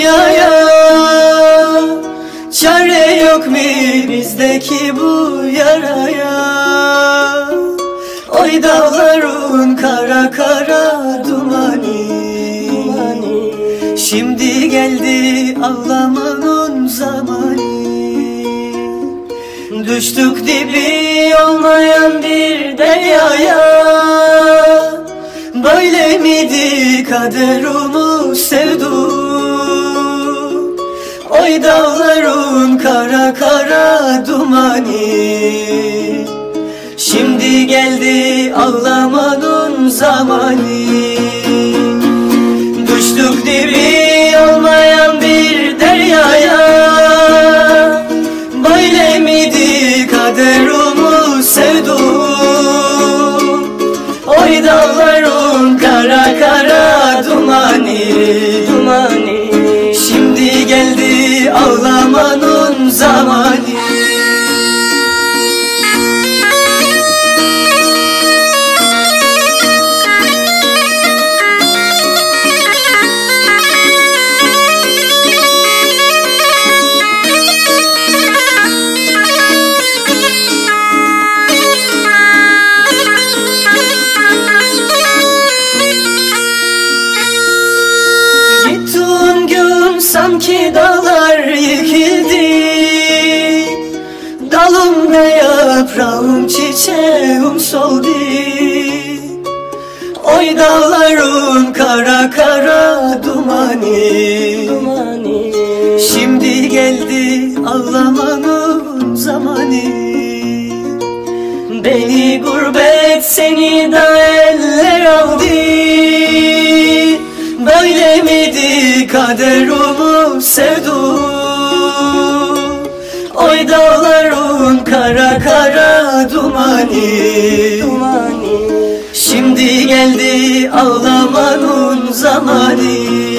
dünyaya, çare yok mu bizdeki bu yaraya? Oy dağların kara kara dumanı, şimdi geldi ağlamanın zamanı. Düştük dibi olmayan bir deryaya, böyle miydi kaderimiz sevduk? Oy dağların kara kara dumanı, şimdi geldi ağlamanın zamanı. Düştük dibi olmayan bir deryaya, böyle miydi kaderimiz sevduk? Oy dağların kara kara dumanı, şimdi geldi ağlamanın zamanı. Sanki dağlar yıkıldı, dalımda yaprağım çiçeğim soldu. Oy dağların kara kara dumanı, şimdi geldi ağlamanın zamanı. Beni gurbet seni de eller aldı, böyle miydi kaderimiz sevduk? Oy dağların kara kara dumanı, şimdi geldi ağlamanın zamanı.